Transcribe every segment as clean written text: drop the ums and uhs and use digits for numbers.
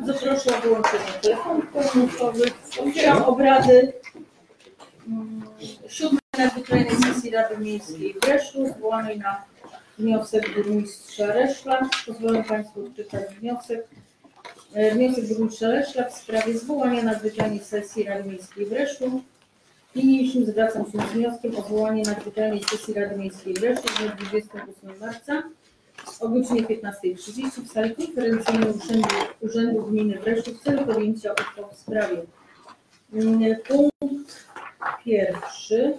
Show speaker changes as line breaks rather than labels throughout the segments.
Bardzo proszę o wyłączenie telefonów komórkowych. Otwieram obrady 7. nadzwyczajnej sesji Rady Miejskiej w Breszlu, zwołanej na wniosek burmistrza Reszla. Pozwolę Państwu odczytać wniosek. Wniosek burmistrza Reszla w sprawie zwołania nadzwyczajnej sesji Rady Miejskiej w Breszlu. Niniejszym zwracam się z wnioskiem o zwołanie nadzwyczajnej sesji Rady Miejskiej w Breszlu w dniu 28 marca o godzinie 15:30 w sali konferencyjnej Urzędu Gminy Breszów w celu podjęcia uchwał w sprawie. Punkt pierwszy.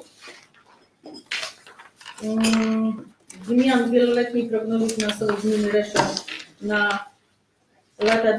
Zmian wieloletniej prognozy finansowej gminy Rzeszów na lata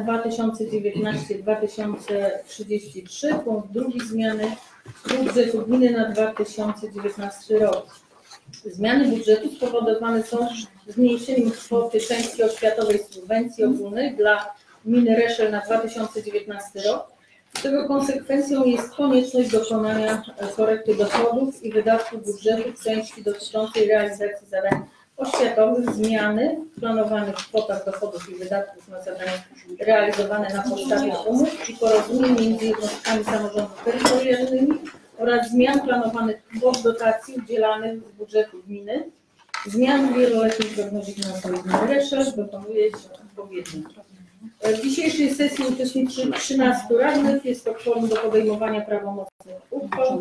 2019-2033. Punkt drugi. Zmiany budżetu gminy na 2019 rok. Zmiany budżetu spowodowane są zmniejszeniem kwoty części oświatowej subwencji ogólnej dla gminy Reszel na 2019 rok. Z tego konsekwencją jest konieczność dokonania korekty dochodów i wydatków budżetu w części dotyczącej realizacji zadań oświatowych. Zmiany w planowanych kwotach dochodów i wydatków na zadania realizowane na podstawie umów i porozumień między jednostkami samorządu terytorialnymi oraz zmian planowanych kwot dotacji udzielanych z budżetu gminy. Zmian w wieloletniej prognozie finansowej gminy Reszel dokonuje się odpowiednio. W dzisiejszej sesji uczestniczy 13 radnych. Jest to kworum do podejmowania prawomocnych uchwał.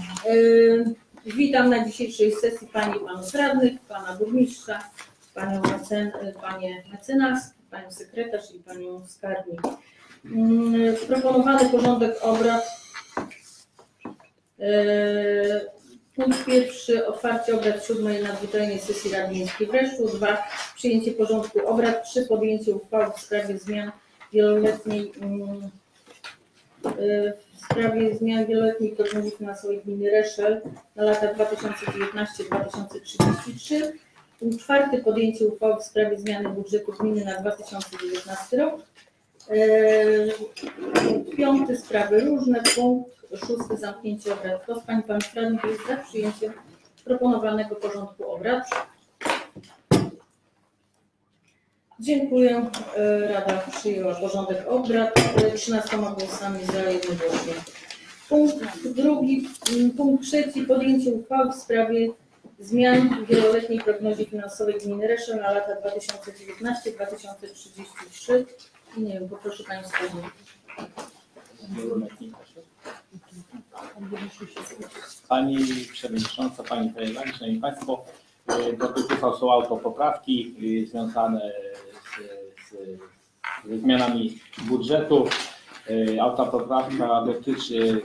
Witam na dzisiejszej sesji Panie i Panów radnych, Pana burmistrza, Panie mecenas, Panią sekretarz i Panią skarbnik. Proponowany porządek obrad. Punkt pierwszy. Otwarcie obrad 7. nadzwyczajnej sesji Rady Miejskiej w Breszlu. 2. Przyjęcie porządku obrad. 3. Podjęcie uchwały w sprawie zmian wieloletniej prognozy finansowej gminy Reszel na lata 2019-2033. Punkt 4. Podjęcie uchwały w sprawie zmiany budżetu gminy na 2019 rok. Punkt 5. Sprawy różne. Punkt 6. Zamknięcie obrad. Kto z Pań i Panów radnych jest za przyjęciem proponowanego porządku obrad? Dziękuję. Rada przyjęła porządek obrad 13 głosami za, jednogłośnie. Punkt 3. Podjęcie uchwały w sprawie zmian w wieloletniej prognozie finansowej gminy Reszel na lata 2019-2033. I nie wiem, poproszę Panią skarbnik.
Pani Przewodnicząca, Pani Prezydent, Szanowni Państwo, do tych uchwał są autopoprawki związane ze zmianami budżetu. Autopoprawka dotyczy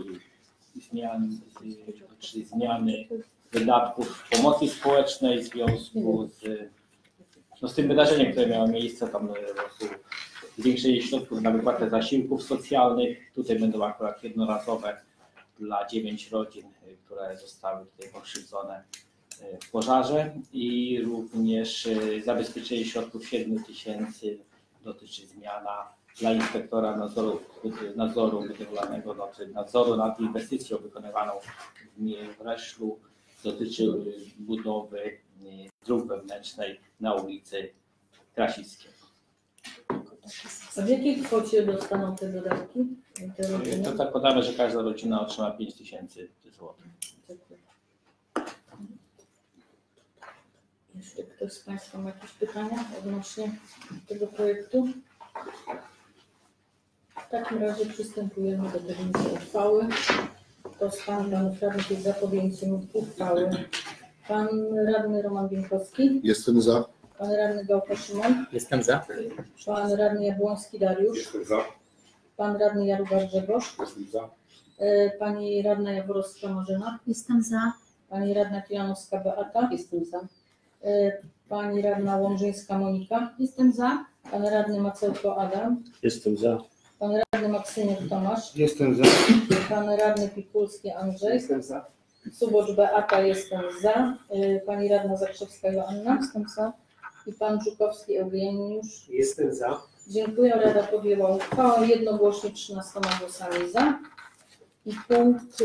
zmiany wydatków pomocy społecznej w związku z tym wydarzeniem, które miało miejsce, tam po prostu zwiększenie środków na wypłatę zasiłków socjalnych. Tutaj będą akurat jednorazowe dla 9 rodzin, które zostały tutaj pokrzywdzone w pożarze, i również zabezpieczenie środków 7 000 dotyczy zmiana dla inspektora nadzoru budowlanego, nadzoru nad inwestycją wykonywaną w Reszlu. Dotyczy budowy dróg wewnętrznej na ulicy Krasickiej.
A w jakiej kwocie dostaną te dodatki?
To tak podamy, że każda rodzina otrzyma 5 000 zł.
Jeszcze ktoś z Państwa ma jakieś pytania odnośnie tego projektu? W takim razie przystępujemy do podjęcia uchwały. Kto z Panów radnych jest za podjęciem uchwały? Pan radny Roman Bieńkowski.
Jestem za.
Pan radny Gałka Szymon.
Jestem za.
Pan radny Jabłoński Dariusz.
Jestem za.
Pan radny Jarubar Grzegorz.
Jestem za.
Pani radna Jaworowska Marzena.
Jestem za.
Pani radna Kijanowska Beata.
Jestem za.
Pani radna Łomżyńska Monika.
Jestem za.
Pan radny Macełko Adam.
Jestem za.
Pan radny Maksyniuk Tomasz.
Jestem za.
Pan radny Pikulski Andrzej.
Jestem za.
Subocz Beata. Jestem za. Pani radna Zakrzewska Joanna.
Jestem za.
I pan Żukowski Eugeniusz.
Jestem za.
Dziękuję. Rada podjęła uchwałę jednogłośnie 13 głosami za. I punkt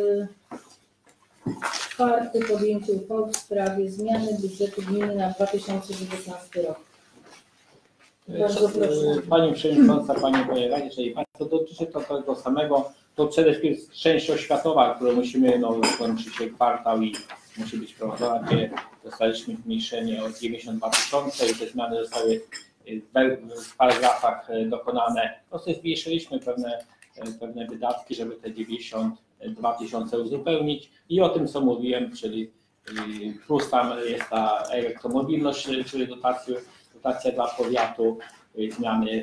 4. Podjęcie uchwały w sprawie zmiany budżetu gminy na 2019 rok. Bardzo proszę.
Pani Przewodnicząca, Panie Wojewodzie, jeżeli Państwo dotyczy to tego samego, to przede wszystkim część oświatowa, którą musimy kończyć się kwartał i musi być prowadzona, gdzie dostaliśmy zmniejszenie o 92 000 i te zmiany zostały w paragrafach dokonane. Po prostu zmniejszyliśmy pewne wydatki, żeby te 92 000 uzupełnić i o tym, co mówiłem, czyli plus tam jest ta elektromobilność, czyli dotacja dla powiatu, zmiany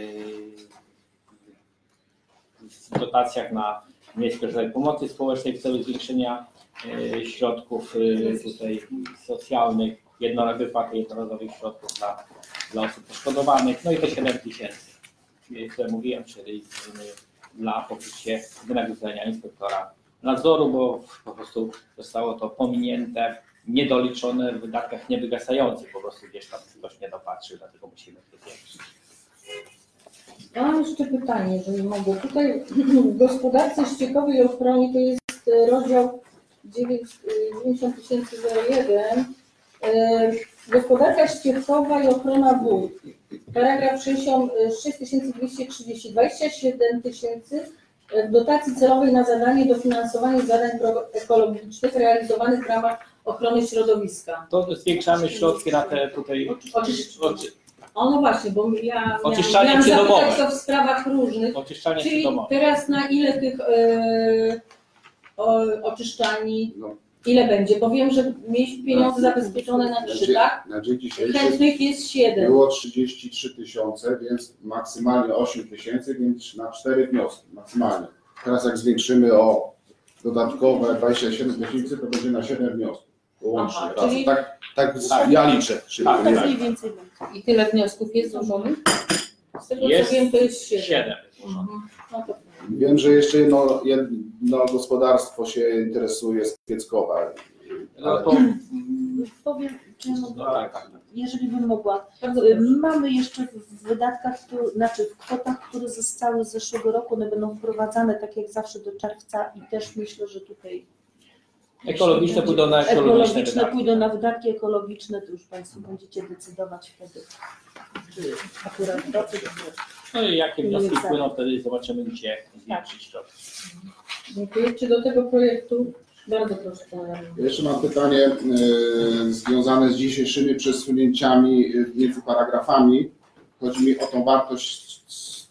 w dotacjach na Miejskie Ośrodek Pomocy Społecznej w celu zwiększenia środków tutaj socjalnych, jednorazowych środków dla osób poszkodowanych, no i te 7 000, które mówiłem, czyli dla pokrycia wynagrodzenia inspektora nadzoru, bo po prostu zostało to pominięte, niedoliczone w wydatkach niewygasających, po prostu gdzieś tam ktoś nie dopatrzył, dlatego musimy to zwiększyć.
Ja mam jeszcze pytanie, jeżeli mogę. Tutaj w gospodarce ściekowej i ochronie to jest rozdział 90 001. Gospodarka ściekowa i ochrona wód. Paragraf 6230, 27 000 w dotacji celowej na zadanie dofinansowania zadań ekologicznych realizowanych w ramach ochrony środowiska.
To zwiększamy środki na te tutaj...
O no właśnie, bo ja
oczyszczanie
miałam
przydomowe.
zapytać to w sprawach różnych.
Oczyszczanie
Czyli
przydomowe.
teraz na ile tych oczyszczalni, ile będzie? Bo wiem, że mieliśmy pieniądze zabezpieczone na 3, tak?
Na dzień dzisiejszy
Chętnych jest 7.
było 33 000, więc maksymalnie 8 000, więc na 4 wnioski maksymalnie. Teraz jak zwiększymy o dodatkowe 27 000, to będzie na 7 wniosków łącznie.
Aha,
Raz.
czyli-
Tak ja liczę.
Tak,
Tak mniej więcej będzie.
I tyle wniosków jest złożonych? Z tego
Jest
co wiem, to jest 7.
7.
No to
Wiem, że jeszcze jedno gospodarstwo się interesuje z Pieckowa.
No to...
Powiem, czy ja mogę,
No tak.
jeżeli bym mogła.
bardzo proszę.
Mamy jeszcze w wydatkach, znaczy w kwotach, które zostały z zeszłego roku, one będą wprowadzane tak jak zawsze do czerwca i też myślę, że tutaj
Ekologiczne pójdą na ekologiczne wydatki.
pójdą na wydatki ekologiczne, to już Państwo będziecie decydować wtedy, czy akurat to, czy to.
No i jakie wnioski
Tak.
wpłyną, wtedy zobaczymy, gdzie zwiększyć środki.
Dziękuję. Czy do tego projektu? Bardzo proszę Pana Radnego.
Jeszcze mam pytanie związane z dzisiejszymi przesunięciami między paragrafami. Chodzi mi o tą wartość z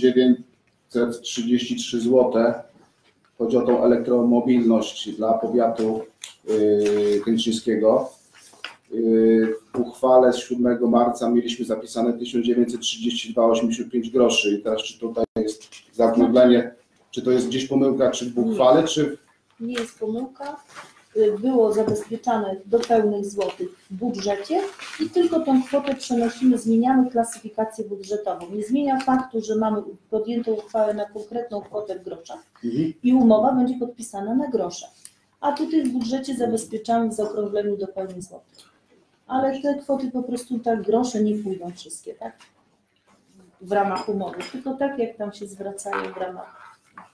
1933 zł. Chodzi o tą elektromobilność dla powiatu kętrzyńskiego. W uchwale z 7 marca mieliśmy zapisane 1932,85 groszy i teraz czy tutaj jest zaokrąglenie, czy to jest gdzieś pomyłka, czy w uchwale, czy...
Nie jest pomyłka, było zabezpieczane do pełnych złotych w budżecie i tylko tą kwotę przenosimy, zmieniamy klasyfikację budżetową. Nie zmienia faktu, że mamy podjętą uchwałę na konkretną kwotę w groszach i umowa będzie podpisana na grosze. A tutaj w budżecie zabezpieczamy w zaokrągleniu do pełnych złotych. Ale te kwoty po prostu tak grosze nie pójdą wszystkie, tak? W ramach umowy, tylko tak jak tam się zwracają w ramach.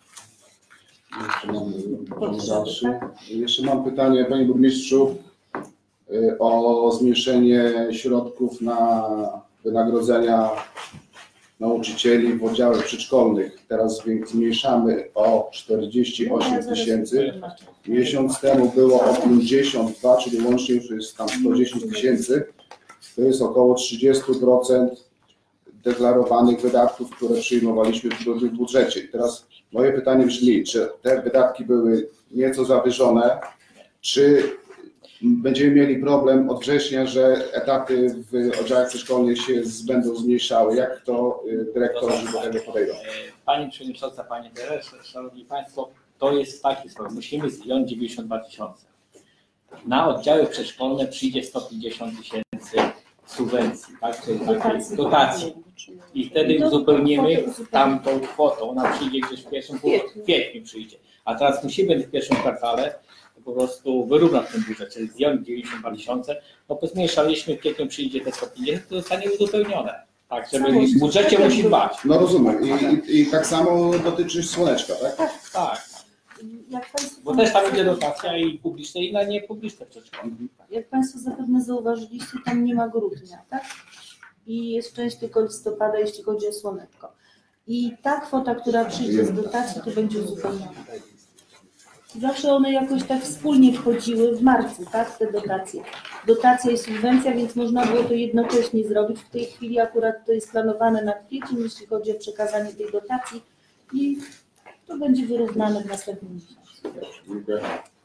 Jeszcze mam pytanie, Panie Burmistrzu, o zmniejszenie środków na wynagrodzenia nauczycieli w oddziałach przedszkolnych. Teraz zmniejszamy o 48 000. Miesiąc temu było o 52, czyli łącznie już jest tam 110 000. To jest około 30% deklarowanych wydatków, które przyjmowaliśmy w budżecie. I teraz moje pytanie brzmi, czy te wydatki były nieco zawyżone, czy będziemy mieli problem od września, że etaty w oddziałach przedszkolnych się będą zmniejszały? Jak to dyrektorzy do tego podejdą?
Pani Przewodnicząca, Panie Dyrektorze, Szanowni Państwo, to jest taki sposób. Musimy zdjąć 92 000. Na oddziały przedszkolne przyjdzie 150 000 subwencji, tak? Czyli takiej dotacji. I wtedy uzupełnimy tamtą kwotą. Ona przyjdzie gdzieś w pierwszym kwietniu przyjdzie. A teraz musimy w pierwszym kwartale po prostu wyrównać ten budżet, czyli zdjąć 92 000, no to zmniejszaliśmy, w kwietniu przyjdzie te 150, to zostanie uzupełnione. Tak, żeby w budżecie musi dbać.
No rozumiem. I tak samo dotyczy Słoneczka, tak?
Tak,
Jak Państwo
bo też tam idzie dotacja i publiczne, i na niepubliczne przedszkola.
Jak Państwo zapewne zauważyliście, tam nie ma grudnia, tak? i jest część tylko listopada, jeśli chodzi o słoneczko. I ta kwota, która przyjdzie z dotacji, to będzie uzupełniona. Zawsze one jakoś tak wspólnie wchodziły w marcu, tak, te dotacje. Dotacja i subwencja, więc można było to jednocześnie zrobić. W tej chwili akurat to jest planowane na kwiecień, jeśli chodzi o przekazanie tej dotacji i to będzie wyrównane w następnym miesiącu.
Dziękuję.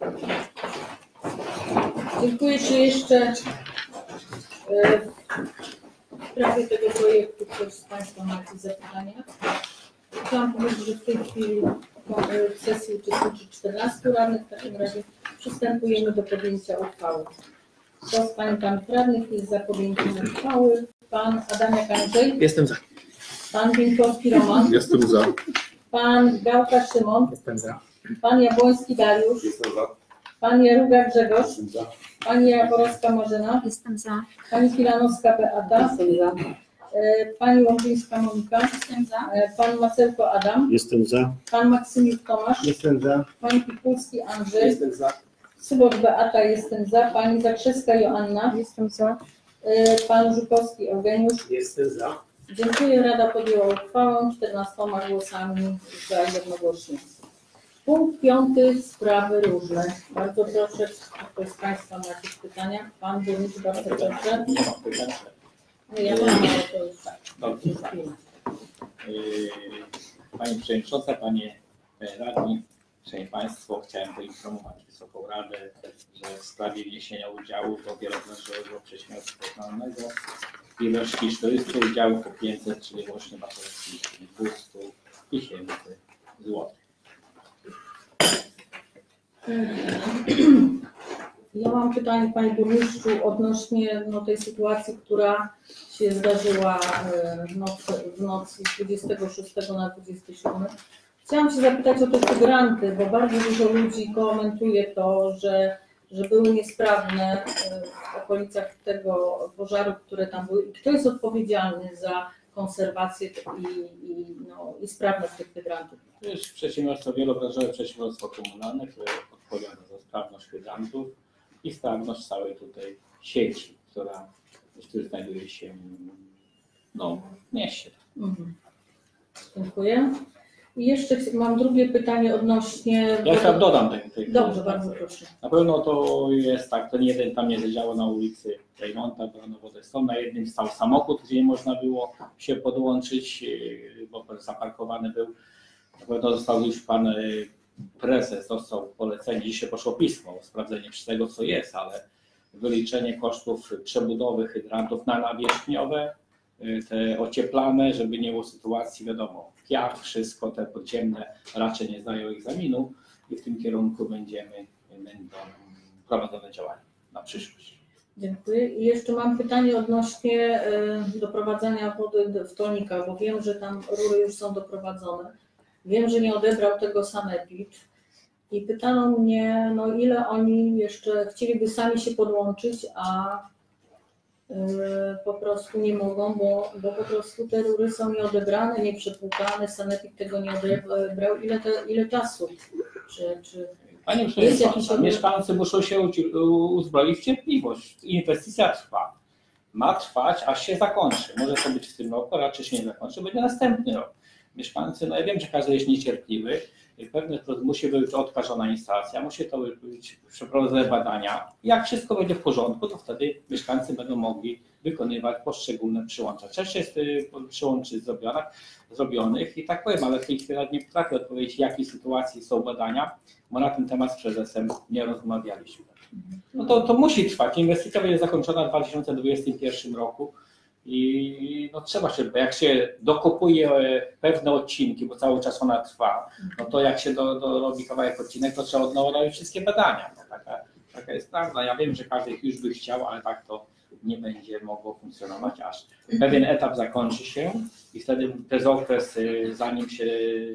Dziękuję. Czy jeszcze w sprawie tego projektu ktoś z Państwa ma jakieś zapytania? Chciałam powiedzieć, że w tej chwili w sesji uczestniczy 14 radnych. W takim razie przystępujemy do podjęcia uchwały. Kto z Pań i Panów Radnych jest za podjęciem uchwały? Pan Adamiak Andrzej?
Jestem za.
Pan Bieńkowski Roman?
Jestem za.
Pan Gałka Szymon?
Jestem za.
Pan Jabłoński Dariusz?
Jestem za.
Pan Jaruga Grzegorz?
Jestem za.
Pani Jaworowska Marzena?
Jestem za.
Pani Filanowska Beata? Jestem za. Pani Łączyńska Monika?
Jestem za.
Pan Macelko Adam?
Jestem za.
Pan Maksymiuk Tomasz?
Jestem za.
Pan Pikulski Andrzej?
Jestem za.
Subot Beata, jestem za. Pani Zakrzewska Joanna?
Jestem za.
Pan Żukowski Eugeniusz?
Jestem za.
Dziękuję. Rada podjęła uchwałę 14 głosami za jednogłośnie. Punkt 5. Sprawy różne. Bardzo proszę, ktoś z Państwa ma jakieś pytania? Pan Burmistrz, bardzo proszę.
Nie mam pytań.
No ja mam, ale to już tak.
Dobrze. Pani Przewodnicząca, Panie Radni, Szanowni Państwo, chciałem poinformować Wysoką Radę, że w sprawie wniesienia udziału do wielobranżowego przedsiębiorstwa komunalnego ilości 400 udziałów po 500, czyli łącznie wartości 200 000 złotych.
Ja mam pytanie, Panie Burmistrzu, odnośnie tej sytuacji, która się zdarzyła w nocy z 26 na 27. Chciałam się zapytać o te granty, bo bardzo dużo ludzi komentuje to, że były niesprawne w okolicach tego pożaru, które tam były. I kto jest odpowiedzialny za konserwację i sprawność tych hydrantów?
To jest przedsiębiorstwo wielobranżowe, przedsiębiorstwo komunalne, które odpowiada za sprawność hydrantów i sprawność całej tutaj sieci, która znajduje się w mieście.
Mhm. Dziękuję. I jeszcze mam drugie pytanie odnośnie...
Ja jeszcze dodam tej.
Dobrze, bardzo proszę.
Na pewno to jest tak, ten jeden tam nie zadziałał na ulicy Rejmonta, była wodę stąd, na jednym stał samochód, gdzie nie można było się podłączyć, bo zaparkowany był. Na pewno został już pan prezes, dostał polecenie, dzisiaj poszło pismo o sprawdzenie tego, co jest, ale wyliczenie kosztów przebudowy hydrantów na nawierzchniowe, te ocieplane, żeby nie było sytuacji, wiadomo, piach, wszystko te podziemne raczej nie zdają egzaminu i w tym kierunku będą prowadzone działania na przyszłość.
Dziękuję. I jeszcze mam pytanie odnośnie doprowadzania wody w Tolnikach, bo wiem, że tam rury już są doprowadzone. Wiem, że nie odebrał tego sanepid i pytano mnie, ile oni jeszcze chcieliby sami się podłączyć, a po prostu nie mogą, bo po prostu te rury są nieodebrane, nieprzepłukane, sanepid tego nie odebrał. Ile czasu?
Panie Przewodniczący, mieszkańcy muszą się uzbroić w cierpliwość. Inwestycja trwa. Ma trwać, aż się zakończy. Może to być w tym roku, raczej się nie zakończy, będzie następny rok. Mieszkańcy, ja wiem, że każdy jest niecierpliwy, musi być odkażona instalacja, musi to być przeprowadzone badania. Jak wszystko będzie w porządku, to wtedy mieszkańcy będą mogli wykonywać poszczególne przyłącza. Część jest przyłączy zrobionych i tak powiem, ale w tej chwili nie potrafię odpowiedzieć, w jakiej sytuacji są badania, bo na ten temat z prezesem nie rozmawialiśmy. To musi trwać. Inwestycja będzie zakończona w 2021 roku. I trzeba się, bo jak się dokopuje pewne odcinki, bo cały czas ona trwa, to jak się robi kawałek odcinek, to trzeba od nowa robić wszystkie badania. Taka jest prawda. Ja wiem, że każdy już by chciał, ale tak to nie będzie mogło funkcjonować, aż pewien etap zakończy się i wtedy przez okres, zanim się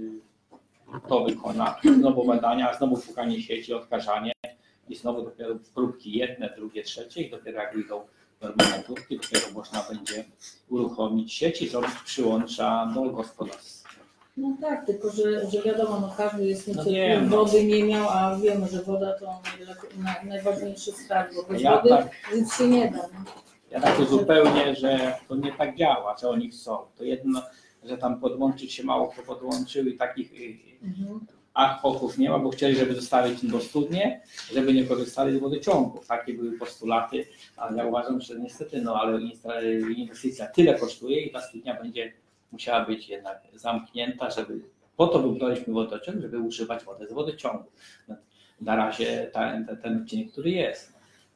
to wykona, znowu badania, znowu szukanie sieci, odkażanie i znowu dopiero próbki jedne, drugie, trzecie i dopiero jak wyjdą normalne próbki, dopiero można będzie uruchomić sieci, zrobić przyłącza do gospodarstw.
No tak, tylko że wiadomo, każdy jest niecierpliwy, wody nie miał, a wiemy, że woda to najważniejszy skarb, bo bez wody nic się nie da.
Ja tak zupełnie, że to nie tak działa, że oni chcą. To jedno, że tam podłączyć się mało kto podłączył i takich ad-hoców nie ma, bo chcieli, żeby zostawić im do studnie, żeby nie korzystali z wodociągów. Takie były postulaty, ale ja uważam, że niestety, no ale inwestycja tyle kosztuje i ta studnia będzie musiała być jednak zamknięta, żeby po to wybraliśmy wodociąg, żeby używać wody z wodociągu. Na razie ten odcinek, który jest.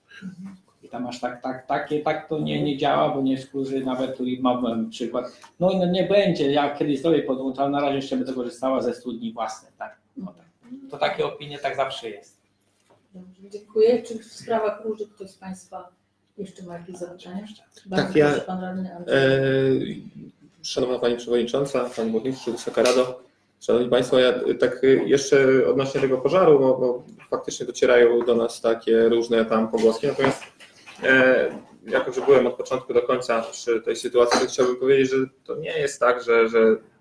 I tam aż tak to nie działa, bo nie skórzy, nawet tu mam przykład. No nie będzie, ja kiedyś sobie podłączam, na razie jeszcze będę korzystała ze studni własnej. Tak? No tak. To takie opinie tak zawsze jest.
Dobrze, dziękuję. Czy w sprawach róży ktoś z Państwa jeszcze ma jakieś zapytania?
Tak, ja.
Proszę, Pan Radny Andrzej.
Szanowna Pani Przewodnicząca, Panie Burmistrzu, Wysoka Rado, Szanowni Państwo, ja tak jeszcze odnośnie tego pożaru, bo faktycznie docierają do nas takie różne tam pogłoski, natomiast jako, że byłem od początku do końca przy tej sytuacji, to chciałbym powiedzieć, że to nie jest tak, że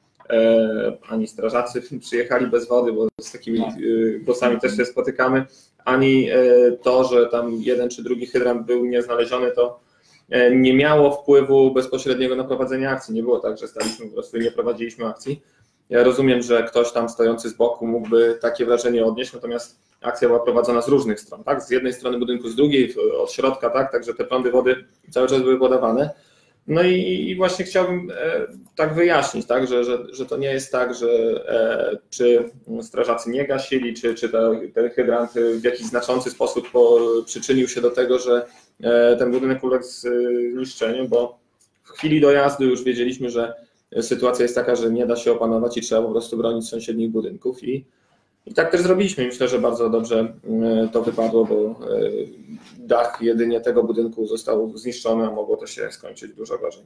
ani strażacy przyjechali bez wody, bo z takimi głosami też się spotykamy, ani to, że tam jeden czy drugi hydrant był nieznaleziony, to nie miało wpływu bezpośredniego na prowadzenie akcji. Nie było tak, że staliśmy po prostu i nie prowadziliśmy akcji. Ja rozumiem, że ktoś tam stojący z boku mógłby takie wrażenie odnieść, natomiast akcja była prowadzona z różnych stron, tak? Z jednej strony budynku, z drugiej, od środka, tak? Także te prądy wody cały czas były podawane. No i właśnie chciałbym tak wyjaśnić, tak? Że to nie jest tak, że czy strażacy nie gasili, czy ten hydrant w jakiś znaczący sposób przyczynił się do tego, że ten budynek uległ zniszczeniu, bo w chwili dojazdu już wiedzieliśmy, że sytuacja jest taka, że nie da się opanować i trzeba po prostu bronić sąsiednich budynków i tak też zrobiliśmy. Myślę, że bardzo dobrze to wypadło, bo dach jedynie tego budynku został zniszczony, a mogło to się skończyć dużo gorzej.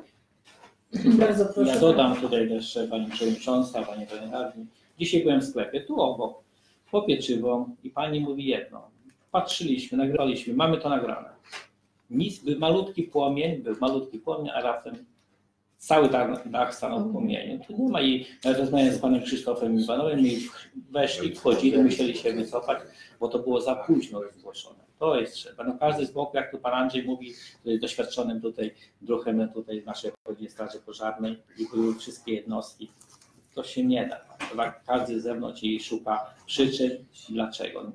Bardzo proszę.
Ja dodam tutaj też Pani Przewodnicząca, Panie Radny. Dzisiaj byłem w sklepie, tu obok, po pieczywo i Pani mówi jedno. Patrzyliśmy, nagraliśmy, mamy to nagrane. Nic, był malutki płomień, a raptem cały dach stanął w płomieniu. Tu nie ma i rozmawiałem z Panem Krzysztofem Iwanowem i weszli, wchodzili, musieli się wycofać, bo to było za późno zgłoszone. To jest trzeba. No każdy z boku, jak tu Pan Andrzej mówi, doświadczonym tutaj druhem tutaj z naszej Straży Pożarnej i były wszystkie jednostki. To się nie da. Każdy z zewnątrz i szuka przyczyn, dlaczego.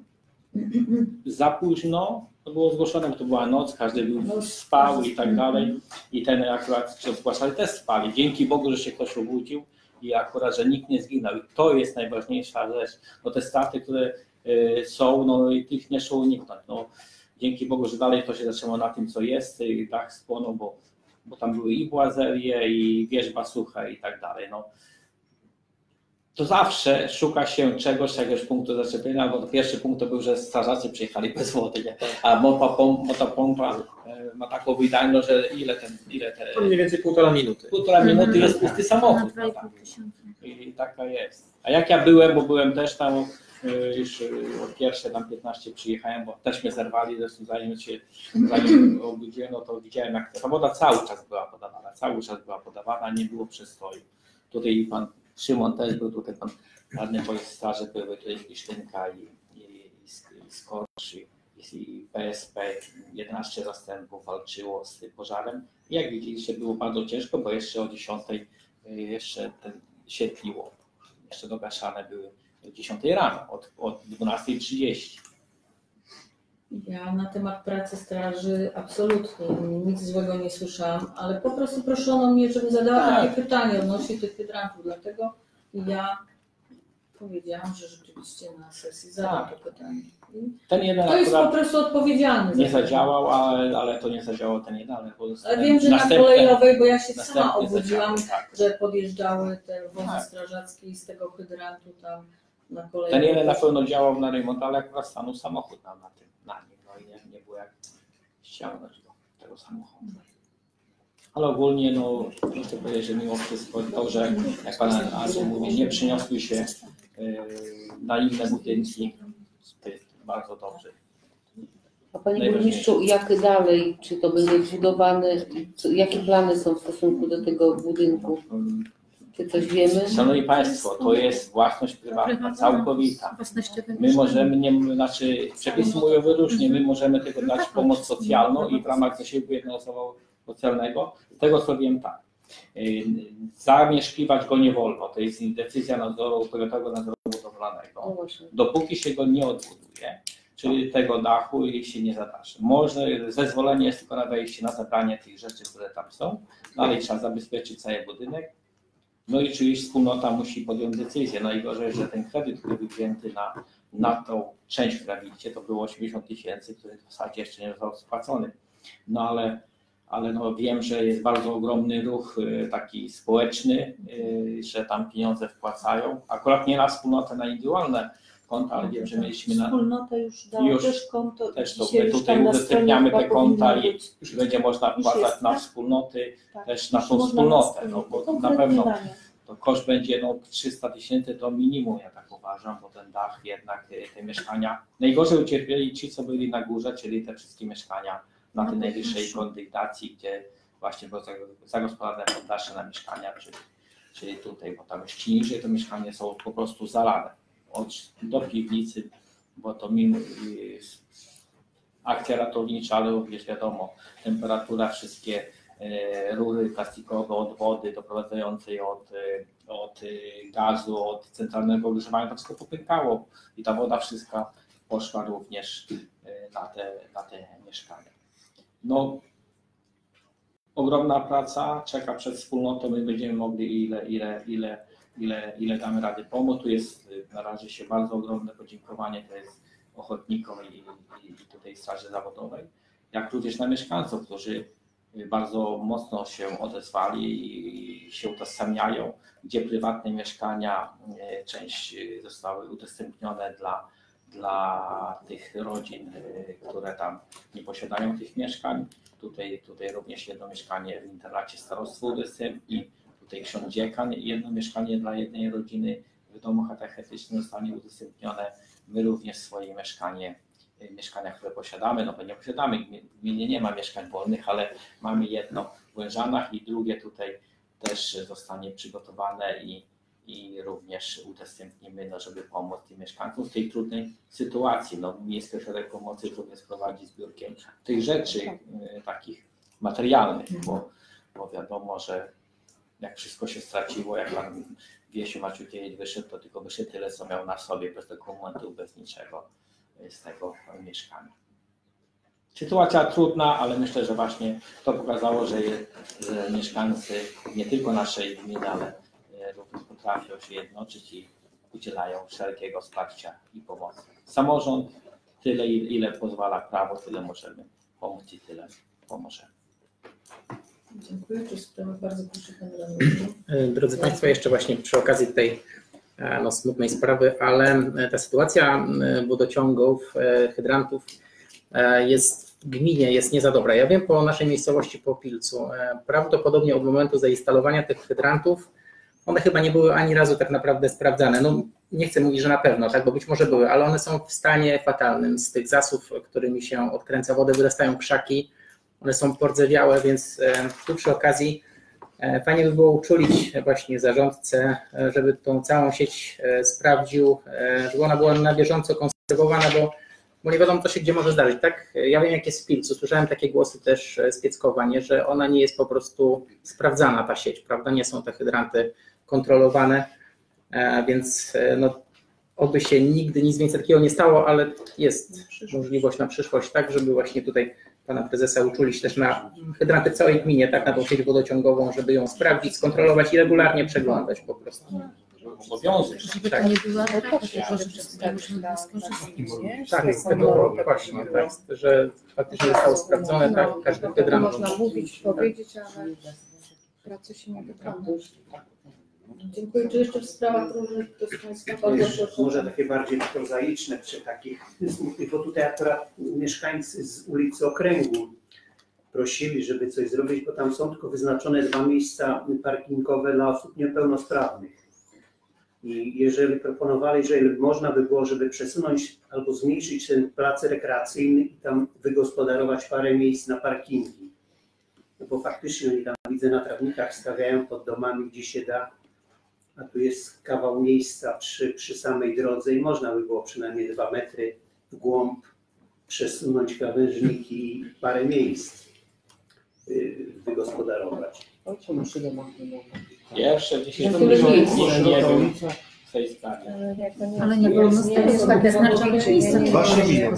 Za późno to było zgłoszone, bo to była noc, każdy był spał i tak dalej. I ten akurat, co zgłaszali, też spali. Dzięki Bogu, że się ktoś obudził i akurat, że nikt nie zginął. I to jest najważniejsza rzecz. No te straty, które są, no i tych nie szło uniknąć. No, dzięki Bogu, że dalej to się zaczęło na tym, co jest. I dach spłonął, bo tam były i błazerie, i wierzba sucha i tak dalej. No. To zawsze szuka się jakiegoś punktu zaczepienia, bo pierwszy punkt to był, że strażacy przyjechali bez wody, nie? A motopompa ma taką wydajność, że ile te...
To mniej więcej 1,5 minuty.
1,5 minuty jest pusty samochód. No tak. I taka jest. A jak ja byłem, bo byłem też tam już od pierwsze tam 15 przyjechałem, bo też mnie zerwali, zresztą zanim obudziłem, no to widziałem, jak ta woda cały czas była podawana, nie było przestoju. Tutaj Pan Szymon też był, tutaj Pan radny wojsk straży, były tutaj Kisztynka i Skorcz i PSP, 11 zastępów walczyło z tym pożarem. I jak widzieliście, było bardzo ciężko, bo jeszcze o 10 jeszcze świetliło, jeszcze dogaszane były o 10 rano, od 12:30.
Ja na temat pracy straży absolutnie nic złego nie słyszałam, ale po prostu proszono mnie, żebym zadała takie pytanie odnośnie tych hydrantów, dlatego ja powiedziałam, że rzeczywiście na sesji zadam to pytanie.
Ten jeden
to jest po prostu odpowiedzialny.
Nie zadziałał, ale to nie zadziałało ten jeden, ale
wiem, że na kolejowej, bo ja się sama obudziłam, że podjeżdżały te wozy strażackie i z tego hydrantu tam na kolejnej.
Ten jeden na pewno działał na remont, ale akurat stanął samochód na nim, no i nie było jak ściągnąć tego samochodu. Ale ogólnie, no, chcę powiedzieć, że mimo wszystko to, że jak Pan Andrzej mówi, nie przyniosły się na inne budynki, to jest bardzo dobrze.
A Panie Burmistrzu, jak dalej? Czy to będzie budowane? Jakie plany są w stosunku do tego budynku? Czy coś wiemy?
Szanowni Państwo, to jest własność prywatna, całkowita. My możemy, przepisy mówią wyróżnie, my możemy tylko dać pomoc socjalną i w ramach zasiłku jednoosobowego socjalnego. Z tego co wiem tak, zamieszkiwać go nie wolno, to jest decyzja nadzoru, powiatowego nadzoru budowlanego, dopóki się go nie odbuduje, czyli tego dachu i się nie zadarzy. Może zezwolenie jest tylko na wejście, na zabranie tych rzeczy, które tam są, dalej trzeba zabezpieczyć cały budynek. No i oczywiście wspólnota musi podjąć decyzję. Najgorzej, że ten kredyt, który był wzięty na tą część, która widzicie, to było 80 000, który w zasadzie jeszcze nie został spłacony. No ale no wiem, że jest bardzo ogromny ruch taki społeczny, że tam pieniądze wpłacają. Akurat nie na wspólnotę, na indywidualne konta, ale wiem, że mieliśmy na...
Wspólnota już dała też konto.
Też to my tutaj udostępniamy te konta i już będzie można wpłacać na wspólnoty, też na tą wspólnotę, no bo na pewno to koszt będzie 300 000 to minimum, ja tak uważam, bo ten dach jednak, te mieszkania, najgorzej ucierpieli ci, co byli na górze, czyli te wszystkie mieszkania na tej najwyższej kondygnacji, gdzie właśnie było zagospodarowane poddasze na mieszkania, czyli tutaj, bo tam jeszcze niżej to mieszkania są po prostu zalane do piwnicy, bo to akcja ratownicza, ale również wiadomo, temperatura, wszystkie rury plastikowe od wody doprowadzającej od gazu, od centralnego ogrzewania, to wszystko popękało i ta woda wszystka poszła również na te mieszkania. No, ogromna praca czeka przed wspólnotą, my będziemy mogli ile damy rady pomóc. Tu jest na razie się bardzo ogromne podziękowanie, to jest ochotnikom i tutaj Straży Zawodowej, jak również na mieszkańców, którzy bardzo mocno się odezwali i się utożsamiają, gdzie prywatne mieszkania, część zostały udostępnione dla tych rodzin, które tam nie posiadają tych mieszkań. Tutaj również jedno mieszkanie w internacie starostwa udostępni, tutaj ksiądz dziekan i jedno mieszkanie dla jednej rodziny w domu katechetycznym zostanie udostępnione. My również swoje mieszkania, które posiadamy, no bo nie posiadamy, w gminie nie ma mieszkań wolnych, ale mamy jedno w Łężanach i drugie tutaj też zostanie przygotowane i również udostępnimy, no, żeby pomóc tym mieszkańcom w tej trudnej sytuacji. No, Miejski Ośrodek Pomocy również prowadzi zbiórkę tych rzeczy takich materialnych, bo wiadomo, że jak wszystko się straciło, jak pan Wiesiu Maciukiewicz wyszedł, to tylko wyszedł tyle, co miał na sobie, bez dokumentów, bez niczego z tego mieszkania. Sytuacja trudna, ale myślę, że właśnie to pokazało, że mieszkańcy nie tylko naszej gminy, ale również potrafią się jednoczyć i udzielają wszelkiego wsparcia i pomocy. Samorząd tyle, ile pozwala prawo, tyle możemy pomóc i tyle pomożemy.
Dziękuję. Bardzo proszę, Panie Radny.
Drodzy Państwo, jeszcze właśnie przy okazji tej smutnej sprawy, ale ta sytuacja wodociągów, hydrantów jest w gminie jest nie za dobra. Ja wiem po naszej miejscowości, po Pilcu, prawdopodobnie od momentu zainstalowania tych hydrantów one chyba nie były ani razu tak naprawdę sprawdzane. No, nie chcę mówić, że na pewno, tak, bo być może były, ale one są w stanie fatalnym. Z tych zasów, którymi się odkręca wodę, wyrastają krzaki, one są pordzewiałe, więc tu przy okazji fajnie by było uczulić właśnie zarządcę, żeby tą całą sieć sprawdził, żeby ona była na bieżąco konserwowana, bo nie wiadomo, co się gdzie może zdarzyć. Tak? Ja wiem, jak jest w Pilcu, słyszałem takie głosy też z Pieckowa, nie, że ona nie jest po prostu sprawdzana, ta sieć, prawda? Nie są te hydranty kontrolowane, więc no, oby się nigdy nic więcej takiego nie stało, ale jest możliwość na przyszłość, tak, żeby właśnie tutaj pana prezesa uczulić też na hydranty w całej gminie, tak, na tą sieć wodociągową, żeby ją sprawdzić, skontrolować i regularnie przeglądać po prostu.
Obowiązek.
Żeby to nie była
Tak, z tego właśnie, tak, że faktycznie zostało sprawdzone, tak, każdy hydrant.
Można mówić, powiedzieć, ale pracy się nie wykona. Dziękuję. Czy jeszcze w sprawach różnych ktoś z Państwa
może takie bardziej prozaiczne przy takich smutnych, bo tutaj akurat mieszkańcy z ulicy Okręgu prosili, żeby coś zrobić, bo tam są tylko wyznaczone 2 miejsca parkingowe dla osób niepełnosprawnych. I jeżeli proponowali, że można by było, żeby przesunąć albo zmniejszyć ten plac rekreacyjny i tam wygospodarować parę miejsc na parkingi. No bo faktycznie oni tam, widzę, na trawnikach stawiają pod domami, gdzie się da, a tu jest kawał miejsca przy samej drodze i można by było przynajmniej 2 metry w głąb przesunąć krawężniki i parę miejsc wygospodarować.
O czemu przydomachujemy?
Pierwsze 10
tyle
minut
miejsc.
nie wiem w tej sprawie.
Ale nie wolno stawiać takie znaczone miejsce.
Właśnie wiem.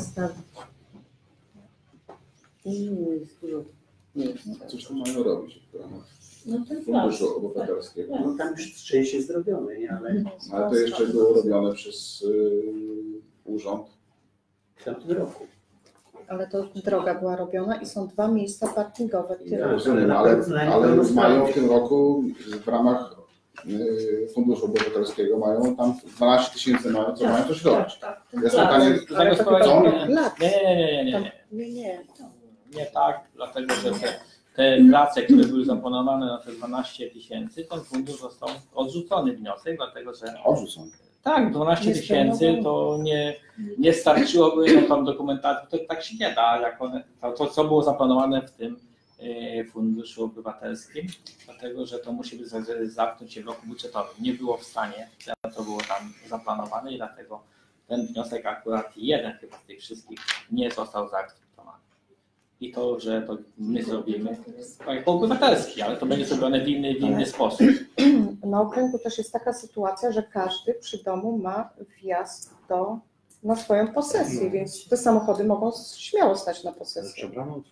Jest dużo miejsc.
Coś tu mają robić w ramach
No to jest
Funduszu Obywatelskiego.
No tam już część jest zrobione, nie?
Ale to jeszcze było robione przez urząd.
W tamtym roku.
Ale to droga była robiona i są 2 miejsca parkingowe.
Ja rozumiem, ale mają w tym roku w ramach Funduszu Obywatelskiego mają tam 12 000 mają, co mają coś robić. Jest pytanie, co?
Nie.
Nie tak, dlatego że te prace, które były zaplanowane na te 12 000, ten fundusz został odrzucony wniosek, dlatego że
Odrzucony.
tak, 12 000 to nie starczyłoby, no tam dokumentacji, to tak się nie da, jak to co było zaplanowane w tym Funduszu Obywatelskim, dlatego że to musi być zamknąć się w roku budżetowym. Nie było w stanie, to było tam zaplanowane i dlatego ten wniosek akurat jeden chyba z tych wszystkich nie został zaakceptowany. I to, że to my zrobimy, jako obywatelski, ale to będzie zrobione w inny sposób.
Na okręgu też jest taka sytuacja, że każdy przy domu ma wjazd na swoją posesję, więc te samochody mogą śmiało stać na posesji.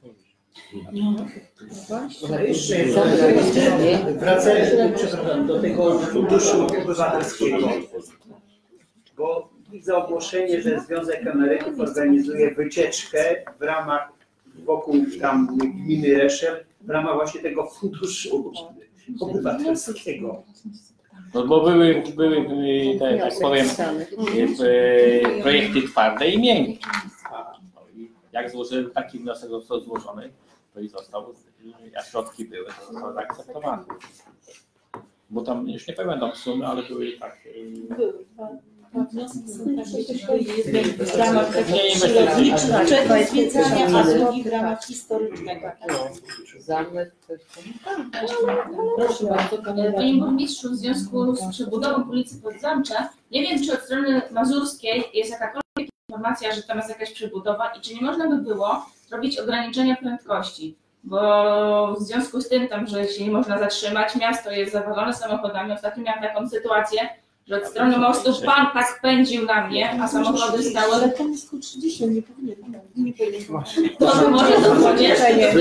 Wracając do tego Funduszu Obywatelskiego, bo widzę ogłoszenie, że Związek Emerytów organizuje wycieczkę w ramach wokół tam gminy Reszel, w ramach właśnie tego Funduszu Obywatelskiego.
No bo były te, tak powiem, projekty twarde i miękkie. Jak złożyłem taki wniosek, został złożony, to i został, a środki były, to zostały zaakceptowane. Bo tam już nie pamiętam sumy, ale były tak.
W ramach przyrodniczego zwiedzania, a drugi w ramach historycznego.
Zamek, coś tam.
Proszę bardzo,
Panie Burmistrzu, w związku z przebudową ulicy Podzamcza, nie wiem, czy od strony mazurskiej jest jakakolwiek informacja, że tam jest jakaś przebudowa i czy nie można by było zrobić ograniczenia prędkości, bo w związku z tym, tam, że się nie można zatrzymać, miasto jest zawalone samochodami. Ostatnio miałam taką sytuację, że od strony mostu pan tak pędził na mnie, a samochody stały.
Ale tam jest 30, nie powinien.
To może to będzie,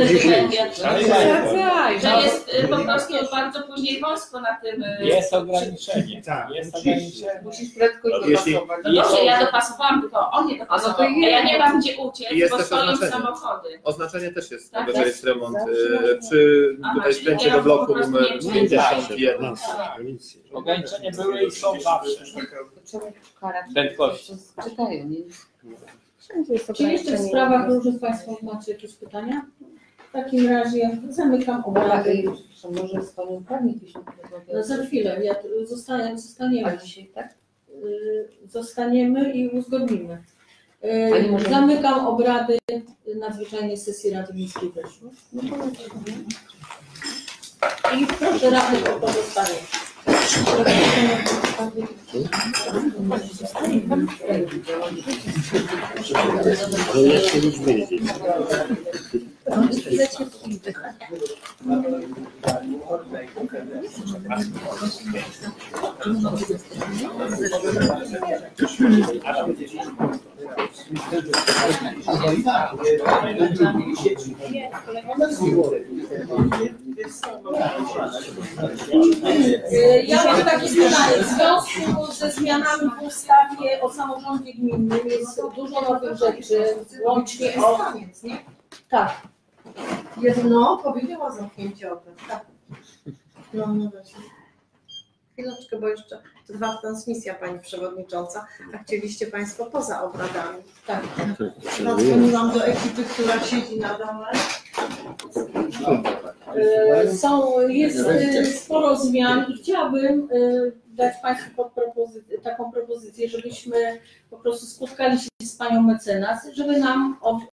że jest po prostu bardzo później wąsko na tym.
Jest ograniczenie. Jest ograniczenie.
Musisz prędkość dopasować.
No dobrze, ja dopasowałam, tylko on nie dopasował, a ja nie mam gdzie uciec, bo stoją samochody.
Oznaczenie też jest,
Tak,
że jest remont przy tutaj skręcie do bloku numer 51.
Ograniczenia były i są zawsze.
Trzeba karać.
Prędkości.
Czytają, nie?
Wszędzie jest
Czy jeszcze w sprawach różnych Państwo macie jakieś pytania? W takim razie zamykam obrady.
Może z Panią Prawnik jeśli
No za chwilę, zostaniemy.
A dzisiaj, tak?
Zostaniemy i uzgodnimy.
A nie możemy-
Zamykam obrady nadzwyczajnej sesji Rady Miejskiej w Rzeszu. I proszę radnych o pozostanie. Ja mam takie pytanie. W związku ze zmianami w ustawie o samorządzie gminnym jest dużo nowych rzeczy, łącznie o... Tak.
Jedno powiedziała zamknięcie obrad. Tak. No właśnie. Chwileczkę, bo jeszcze trwa transmisja Pani Przewodnicząca, a chcieliście Państwo poza obradami.
Tak.
Zadzwoniłam do ekipy, która siedzi na dole.
Jest sporo zmian i chciałabym dać Państwu taką propozycję, żebyśmy po prostu spotkali się z Panią Mecenas, żeby nam